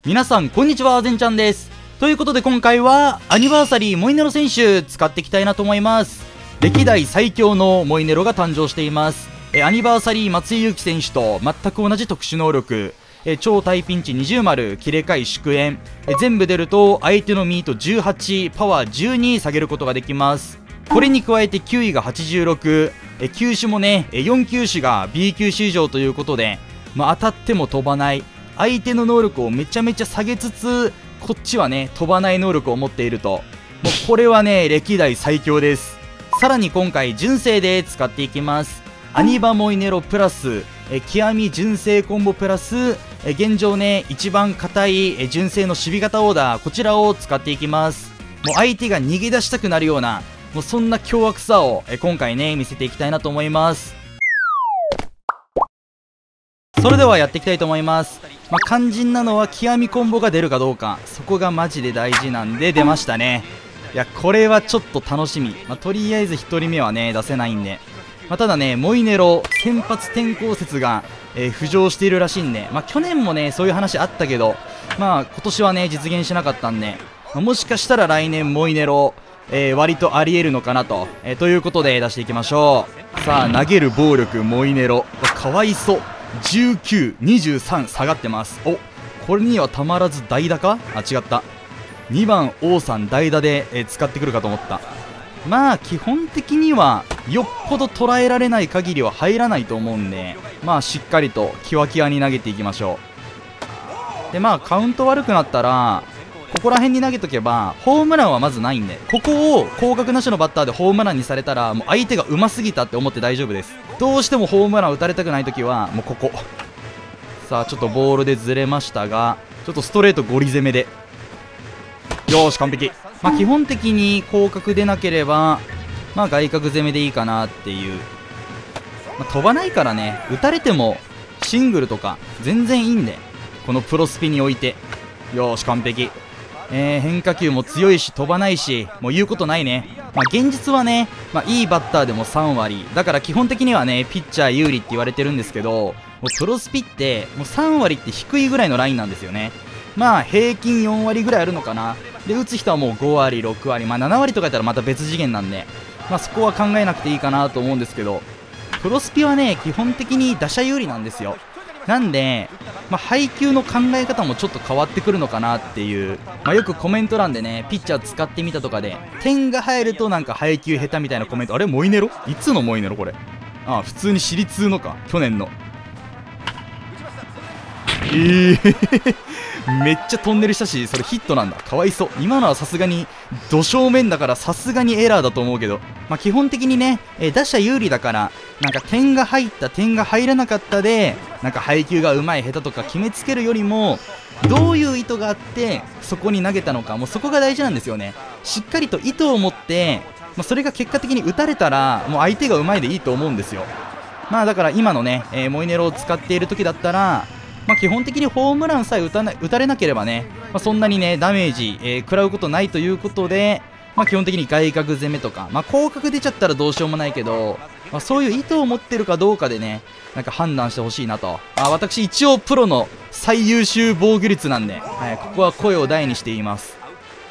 皆さんこんにちは、ぜんちゃんです。ということで今回はアニバーサリーモイネロ選手使っていきたいなと思います。歴代最強のモイネロが誕生しています。アニバーサリー松井裕樹選手と全く同じ特殊能力、超大ピンチ20丸切れ替え祝宴、全部出ると相手のミート18パワー12下げることができます。これに加えて9位が86、球種もね4球種が B 球種以上ということで、当たっても飛ばない、相手の能力をめちゃめちゃ下げつつこっちはね飛ばない能力を持っていると、もうこれはね歴代最強です。さらに今回純正で使っていきます。アニバモイネロプラス極み純正コンボプラス現状ね一番硬い純正の守備型オーダー、こちらを使っていきます。もう相手が逃げ出したくなるような、もうそんな凶悪さを今回ね見せていきたいなと思います。それではやっていきたいと思います。肝心なのは極みコンボが出るかどうか、そこがマジで大事なんで、出ましたね。いやこれはちょっと楽しみ。とりあえず1人目はね出せないんで、ただねモイネロ先発転向説が、浮上しているらしいんで、去年もねそういう話あったけど、今年はね実現しなかったんで、もしかしたら来年モイネロ、割とありえるのかなと、ということで出していきましょう。さあ投げる暴力モイネロ、かわいそう。19、23下がってます。お、これにはたまらず代打か、違った。2番王さん代打で、使ってくるかと思った。基本的にはよっぽど捉えられない限りは入らないと思うんで、しっかりとキワキワに投げていきましょう。でカウント悪くなったらここら辺に投げとけばホームランはまずないんで、ここを広角なしのバッターでホームランにされたらもう相手が上手すぎたって思って大丈夫です。どうしてもホームラン打たれたくないときはもうここ。さあちょっとボールでずれましたが、ちょっとストレートゴリ攻めで、よーし完璧。基本的に広角でなければ外角攻めでいいかなっていう、飛ばないからね打たれてもシングルとか全然いいんで、このプロスピにおいてよーし完璧。変化球も強いし飛ばないし、もう言うことないね。現実はね、いいバッターでも3割だから基本的にはねピッチャー有利って言われてるんですけど、もうプロスピってもう3割って低いぐらいのラインなんですよね。平均4割ぐらいあるのかな。で打つ人はもう5割6割、7割とかやったらまた別次元なんで、そこは考えなくていいかなと思うんですけど、プロスピはね基本的に打者有利なんですよ。なんで、配球の考え方もちょっと変わってくるのかなっていう、よくコメント欄でねピッチャー使ってみたとかで点が入るとなんか配球下手みたいなコメント、あれモイネロいつのモイネロこれ、普通に私立のか去年の。めっちゃトンネルしたし、それヒットなんだ。かわいそう。今のはさすがに土正面だからさすがにエラーだと思うけど、基本的にね打者有利だから、なんか点が入った点が入らなかったでなんか配球がうまい下手とか決めつけるよりも、どういう意図があってそこに投げたのか、もうそこが大事なんですよね。しっかりと意図を持って、それが結果的に打たれたらもう相手がうまいでいいと思うんですよ。だから今のね、モイネロを使っている時だったら基本的にホームランさえ打たれなければね、そんなにねダメージ、食らうことないということで、基本的に外角攻めとか、広角出ちゃったらどうしようもないけど、そういう意図を持ってるかどうかでねなんか判断してほしいなと。私一応プロの最優秀防御率なんで、ここは声を大にして言います。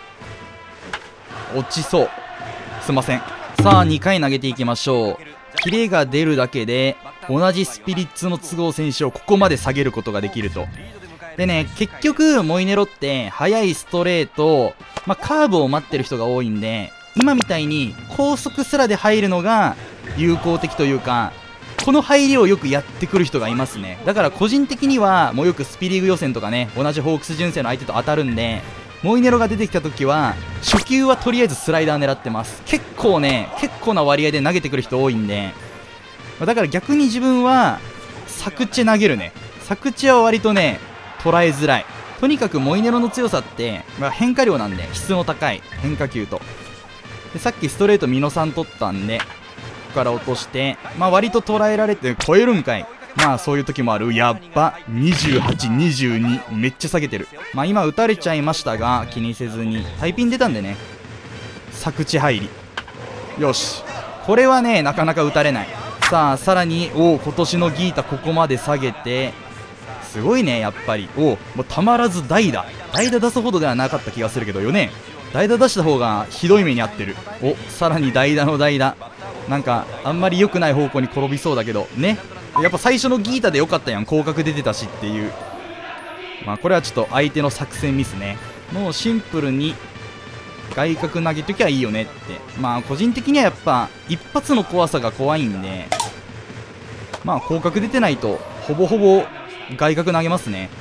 落ちそう、すいません。さあ2回投げていきましょう。キレが出るだけで同じスピリッツの都合選手をここまで下げることができると。でね結局モイネロって速いストレート、カーブを待ってる人が多いんで、今みたいに高速すらで入るのが有効的というか、この入りをよくやってくる人がいますね。だから個人的にはもうよくスピリーグ予選とかね同じホークス純正の相手と当たるんで、モイネロが出てきた時は初球はとりあえずスライダー狙ってます。結構な割合で投げてくる人多いんで、だから逆に自分はサクチェ投げるね。サクチェは割とね捉えづらい。とにかくモイネロの強さって、変化量なんで質の高い変化球と、でさっきストレートミノさん取ったんでここから落として、割と捉えられて超えるんかい。そういう時もある。やっば28、22めっちゃ下げてる。今打たれちゃいましたが気にせずにタイピン出たんでね作地入り、よしこれはねなかなか打たれない。さあさらに今年のギータここまで下げて、 すごいね、やっぱり。もうたまらず代打出すほどではなかった気がするけどよね。代打出した方がひどい目に遭ってる。さらに代打の代打、なんかあんまり良くない方向に転びそうだけどね。やっぱ最初のギータで良かったやん、広角出てたしっていう。まあこれはちょっと相手の作戦ミスね。もうシンプルに外角投げときゃいいよねって。まあ個人的にはやっぱ一発の怖さが怖いんで、まあ広角出てないとほぼほぼ外角投げますね。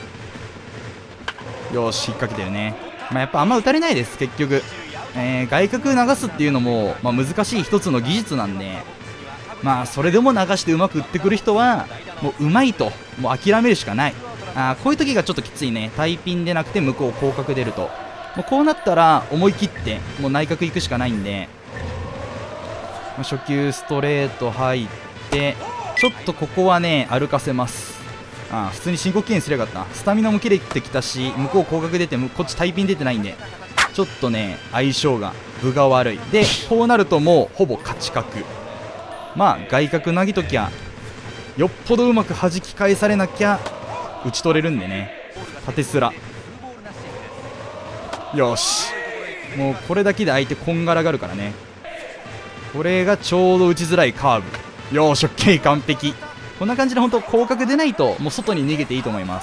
よし、引っ掛けてるね。まあやっぱあんま打たれないです結局。外角流すっていうのも、まあ、難しい一つの技術なんで、まあそれでも流してうまく打ってくる人はもううまいと、もう諦めるしかない。こういう時がちょっときついね。タイピンでなくて向こう広角出ると、もうこうなったら思い切ってもう内角行くしかないんで、まあ、初球ストレート入ってちょっとここはね歩かせます。普通に申告敬遠すればよかった。スタミナも切れてきたし、向こう広角出てこっちタイピン出てないんで、ちょっとね相性が分が悪い。でこうなるともうほぼ勝ち角。まあ外角投げときゃよっぽどうまく弾き返されなきゃ打ち取れるんでね。縦スラ、よし、もうこれだけで相手こんがらがるからね。これがちょうど打ちづらいカーブ。よーし、オッケー、完璧。こんな感じで本当広角出ないともう外に逃げていいと思います。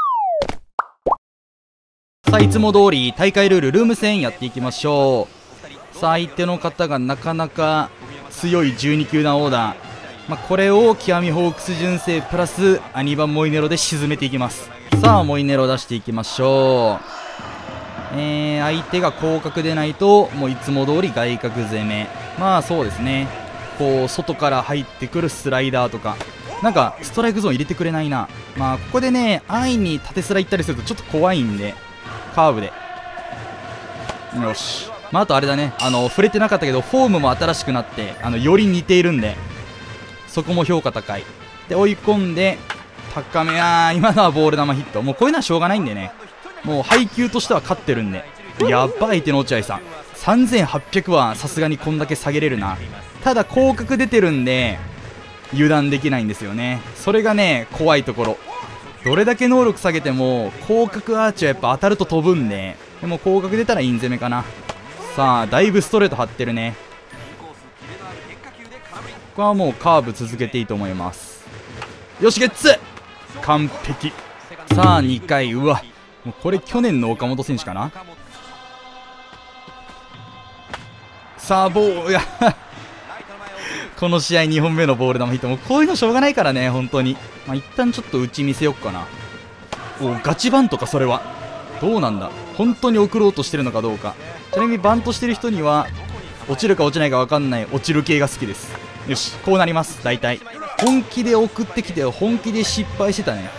さあいつも通り大会ルールルーム戦やっていきましょう。さあ相手の方がなかなか強い12球団オーダー、まあ、これを極みホークス純正プラスアニバンモイネロで沈めていきます。さあモイネロ出していきましょう。相手が広角でないともういつも通り外角攻め。まあそうですね、こう外から入ってくるスライダーとか、なんかストライクゾーン入れてくれないな。まあここでね安易に縦スラ行ったりするとちょっと怖いんでカーブで、よし。まああとあれだね、触れてなかったけどフォームも新しくなってより似ているんで、そこも評価高い。で追い込んで高め、今のはボール球ヒット。もうこういうのはしょうがないんでね、もう配球としては勝ってるんで。やばい相手の落合さん3800はさすがにこんだけ下げれるな。ただ広角出てるんで油断できないんですよね。それがね怖いところ。どれだけ能力下げても広角アーチはやっぱ当たると飛ぶんで、でも広角出たらイン攻めかな。さあだいぶストレート張ってるね。ここはもうカーブ続けていいと思います。よしゲッツ完璧。さあ2回、うわもうこれ去年の岡本選手かな。さあボールやこの試合2本目のボール球ヒット。もうこういうのしょうがないからね本当に。まあ、一旦ちょっと打ち見せよっかな。ガチバントかそれは。どうなんだ、本当に送ろうとしてるのかどうか。ちなみにバントしてる人には落ちるか落ちないか分かんない落ちる系が好きです。よし、こうなります。大体本気で送ってきて本気で失敗してたね。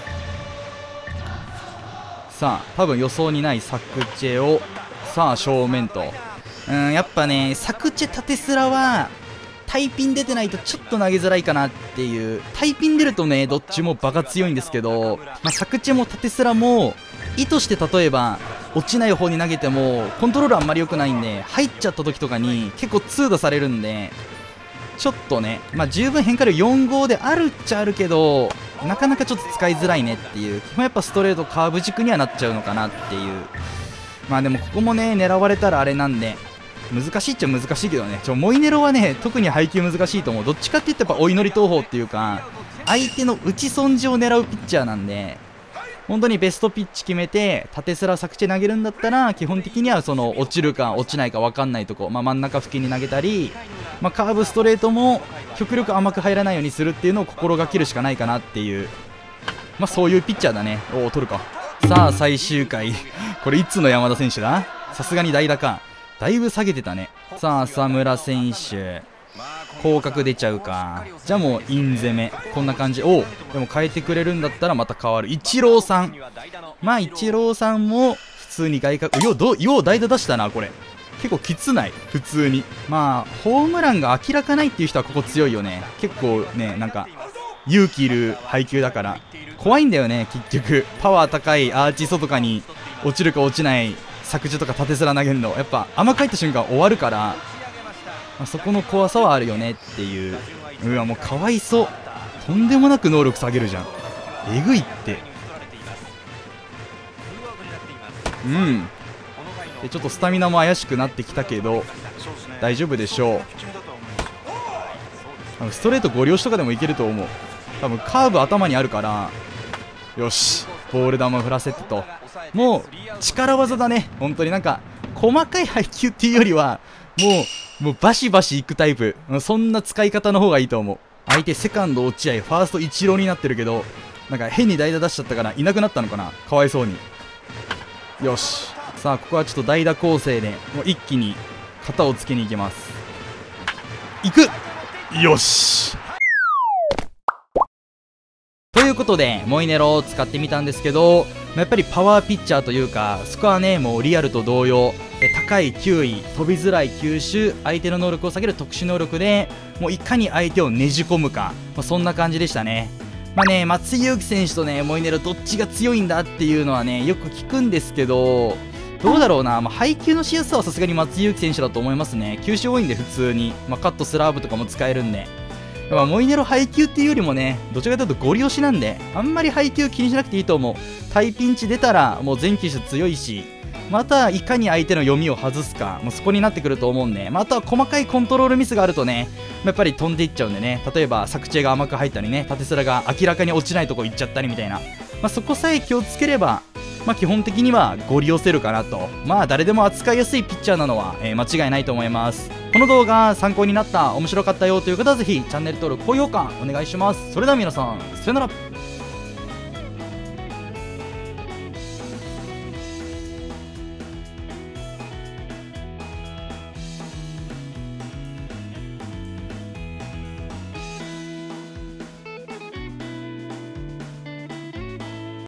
さあ多分予想にないサクチェをさあ正面と、やっぱねサクチェ縦スラはタイピン出てないとちょっと投げづらいかなっていう。タイピン出るとねどっちもバカ強いんですけど、まあ、サクチェも縦スラも意図して例えば落ちない方に投げてもコントロールあんまり良くないんで、入っちゃった時とかに結構痛打されるんで、ちょっとね、まあ、十分変化量4号であるっちゃあるけどなかなかちょっと使いづらいねっていう。基本やっぱストレートカーブ軸にはなっちゃうのかなっていう。まあでもここもね狙われたらあれなんで難しいっちゃ難しいけどね。モイネロはね特に配球難しいと思う。どっちかって言ったらやっぱお祈り投法っていうか相手の打ち損じを狙うピッチャーなんで、本当にベストピッチ決めて縦スラ作チェ投げるんだったら基本的にはその落ちるか落ちないか分かんないとこ、まあ、真ん中付近に投げたり、まあ、カーブストレートも極力甘く入らないようにするっていうのを心がけるしかないかなっていう、まあ、そういうピッチャーだね。おお取るか。さあ最終回これいつの山田選手だ。さすがに代打か。だいぶ下げてたね。さあ浅村選手広角出ちゃうか。じゃあもうイン攻めこんな感じ。おおでも変えてくれるんだったらまた変わる。イチローさん、まあイチローさんも普通に外角よう代打出したな。これ結構きつない普通に。まあホームランが明らかないっていう人はここ強いよね。結構ねなんか勇気いる配球だから怖いんだよね。結局パワー高いアーチ外かに落ちるか落ちない作中とか縦スラ投げるのやっぱ甘く入った瞬間終わるから、まあ、そこの怖さはあるよねっていう。うわもうかわいそう。とんでもなく能力下げるじゃん。 えぐいって。でちょっとスタミナも怪しくなってきたけど大丈夫でしょう。多分ストレートご利用しとかでもいけると思う。多分カーブ頭にあるから。よし、ボール球振らせてと、もう力技だね。本当になんか細かい配球っていうよりはもうバシバシいくタイプ、そんな使い方の方がいいと思う。相手セカンド落合、ファースト一郎になってるけど、なんか変に代打出しちゃったからいなくなったのかな、かわいそうに。よし、さあここはちょっと代打構成でもう一気に型をつけに行きます。いく、よし。ということでモイネロを使ってみたんですけど、やっぱりパワーピッチャーというか、そこはねもうリアルと同様、高い球威、飛びづらい球種、相手の能力を下げる特殊能力でもういかに相手をねじ込むか、そんな感じでしたね。松井裕樹選手とねモイネロどっちが強いんだっていうのはねよく聞くんですけど、どうだろうな、配球のしやすさはさすがに松井裕樹選手だと思いますね。球種多いんで普通に、カットスラーブとかも使えるんで。モイネロ配球っていうよりもね、どちらかというとゴリ押しなんで、あんまり配球気にしなくていいと思う。対ピンチ出たらもう全球種強いし、またいかに相手の読みを外すか、もうそこになってくると思うんで、あとは細かいコントロールミスがあるとね、やっぱり飛んでいっちゃうんでね、例えば作地が甘く入ったりね、縦スラが明らかに落ちないとこ行っちゃったりみたいな、そこさえ気をつければ、基本的にはゴリ押せるかなと。誰でも扱いやすいピッチャーなのは、間違いないと思います。この動画参考になった、面白かったよという方はぜひチャンネル登録、高評価お願いします。それでは皆さん、さよなら。